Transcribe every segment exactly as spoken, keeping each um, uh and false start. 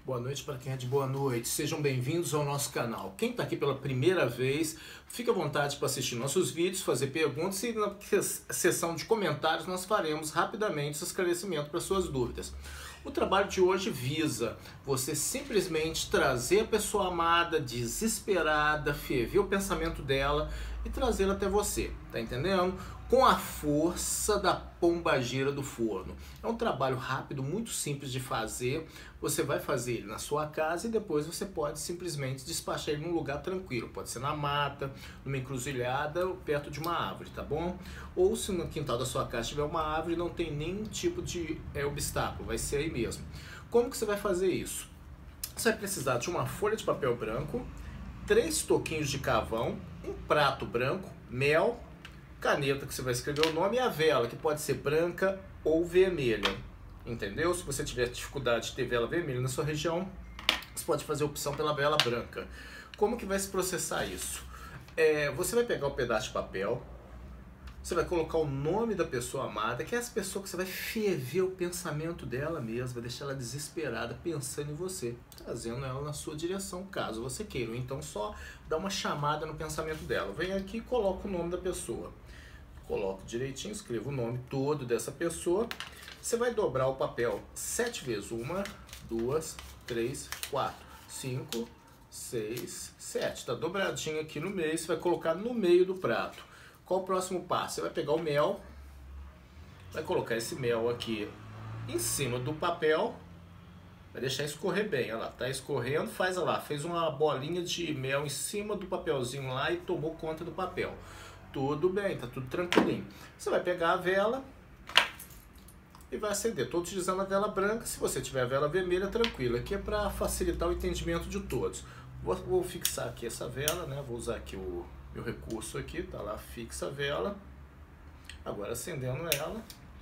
Boa noite para quem é de boa noite, sejam bem-vindos ao nosso canal. Quem está aqui pela primeira vez, fique à vontade para assistir nossos vídeos, fazer perguntas e na seção de comentários nós faremos rapidamente o esclarecimento para suas dúvidas. O trabalho de hoje visa você simplesmente trazer a pessoa amada, desesperada, ferver o pensamento dela e trazê-la até você, tá entendendo? Com a força da pombagira do forno. É um trabalho rápido, muito simples de fazer. Você vai fazer ele na sua casa e depois você pode simplesmente despachar ele num lugar tranquilo. Pode ser na mata, numa encruzilhada ou perto de uma árvore, tá bom? Ou se no quintal da sua casa tiver uma árvore e não tem nenhum tipo de é, obstáculo, vai ser aí mesmo. Como que você vai fazer isso? Você vai precisar de uma folha de papel branco, três toquinhos de carvão, um prato branco, mel, caneta que você vai escrever o nome e a vela, que pode ser branca ou vermelha, entendeu? Se você tiver dificuldade de ter vela vermelha na sua região, você pode fazer a opção pela vela branca. Como que vai se processar isso? É, você vai pegar um pedaço de papel, você vai colocar o nome da pessoa amada, que é essa pessoa que você vai ferver o pensamento dela mesma, vai deixar ela desesperada pensando em você, trazendo ela na sua direção, caso você queira. Ou então só dá uma chamada no pensamento dela. Vem aqui e coloca o nome da pessoa. Coloco direitinho, escrevo o nome todo dessa pessoa. Você vai dobrar o papel sete vezes. Uma, duas, três, quatro, cinco, seis, sete. Tá dobradinho aqui no meio, você vai colocar no meio do prato. Qual o próximo passo? Você vai pegar o mel, vai colocar esse mel aqui em cima do papel, vai deixar escorrer bem, olha lá, tá escorrendo, faz, olha lá, fez uma bolinha de mel em cima do papelzinho lá e tomou conta do papel. Tudo bem, tá tudo tranquilinho. Você vai pegar a vela e vai acender. Estou utilizando a vela branca, se você tiver a vela vermelha, tranquilo. Aqui é para facilitar o entendimento de todos. Vou, vou fixar aqui essa vela, né? Vou usar aqui o meu recurso aqui, tá lá, fixa a vela. Agora acendendo ela.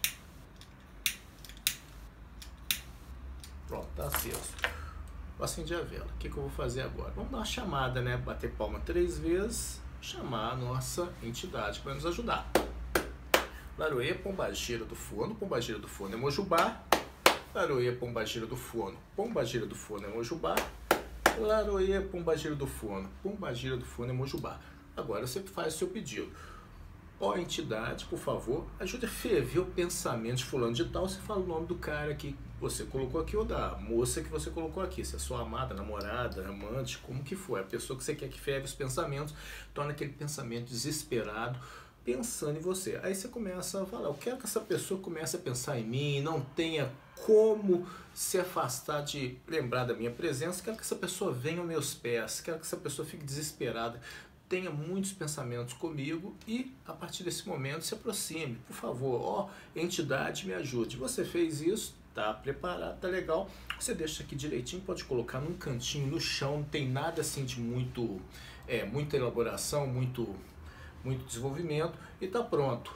Pronto, tá aceso. Vou acender a vela. O que, que eu vou fazer agora? Vamos dar uma chamada, né? Bater palma três vezes. Chamar a nossa entidade para nos ajudar. Laroê, pombagira do forno. Pombagira do forno é Mojubá. Laroê, pombagira do forno. Pombagira do forno é Mojubá. Laroê, pombagira do forno. Pombagira do forno é Mojubá. Agora você faz o seu pedido. Ó, entidade, por favor, ajude a ferver o pensamento de fulano de tal. Você fala o nome do cara que você colocou aqui ou da moça que você colocou aqui. Se é sua amada, namorada, amante, como que for. É a pessoa que você quer que ferve os pensamentos, torna aquele pensamento desesperado, pensando em você. Aí você começa a falar, eu quero que essa pessoa comece a pensar em mim, não tenha como se afastar de lembrar da minha presença, quero que essa pessoa venha aos meus pés, quero que essa pessoa fique desesperada, tenha muitos pensamentos comigo e a partir desse momento se aproxime, por favor, ó, entidade, me ajude. Você fez isso, tá preparado, tá legal, você deixa aqui direitinho, pode colocar num cantinho no chão, não tem nada assim de muito, é, muita elaboração, muito, muito desenvolvimento e tá pronto.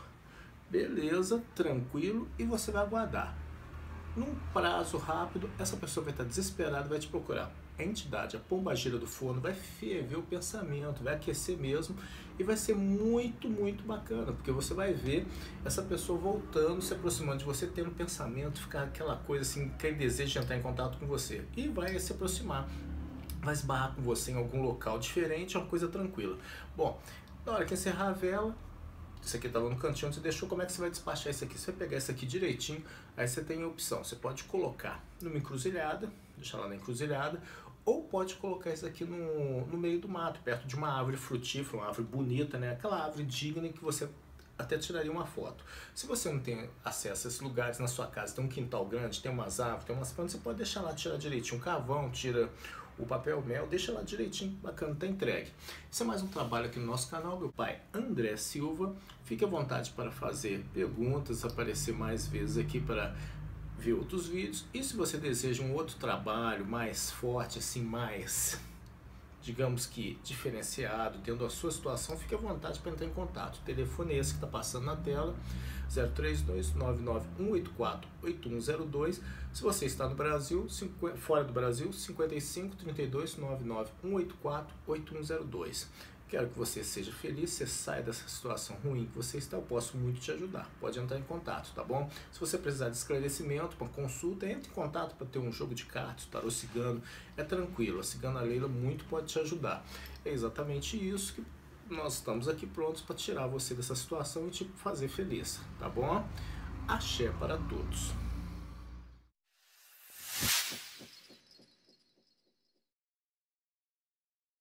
Beleza, tranquilo, e você vai aguardar. Num prazo rápido, essa pessoa vai estar desesperada e vai te procurar. A entidade, a pombagira do forno, vai ferver o pensamento, vai aquecer mesmo e vai ser muito, muito bacana, porque você vai ver essa pessoa voltando, se aproximando de você, tendo pensamento, ficar aquela coisa assim, que deseja entrar em contato com você e vai se aproximar, vai esbarrar com você em algum local diferente, é uma coisa tranquila. Bom, na hora que encerrar a vela, isso aqui estava no cantinho onde você deixou, como é que você vai despachar isso aqui? Você vai pegar isso aqui direitinho, aí você tem a opção, você pode colocar numa encruzilhada, deixar lá na encruzilhada, ou pode colocar isso aqui no, no meio do mato, perto de uma árvore frutífera, uma árvore bonita, né? Aquela árvore digna que você até tiraria uma foto. Se você não tem acesso a esses lugares na sua casa, tem um quintal grande, tem umas árvores, tem umas plantas, você pode deixar lá, tirar direitinho um carvão, tira o papel mel, deixa lá direitinho, bacana, tá entregue. Isso é mais um trabalho aqui no nosso canal, meu pai André Silva. Fique à vontade para fazer perguntas, aparecer mais vezes aqui para ver outros vídeos. E se você deseja um outro trabalho mais forte, assim, mais, digamos que diferenciado, dentro da sua situação, fique à vontade para entrar em contato. O telefone é esse que está passando na tela, zero três dois, nove nove um oito quatro, oito um zero dois. Se você está no Brasil, fora do Brasil, cinquenta e cinco, trinta e dois, noventa e nove, cento e oitenta e quatro, oito um zero dois. Quero que você seja feliz, você saia dessa situação ruim que você está, eu posso muito te ajudar. Pode entrar em contato, tá bom? Se você precisar de esclarecimento, uma consulta, entre em contato para ter um jogo de cartas, tarô cigano, é tranquilo, a cigana Leila muito pode te ajudar. É exatamente isso que nós estamos aqui prontos para tirar você dessa situação e te fazer feliz, tá bom? Axé para todos.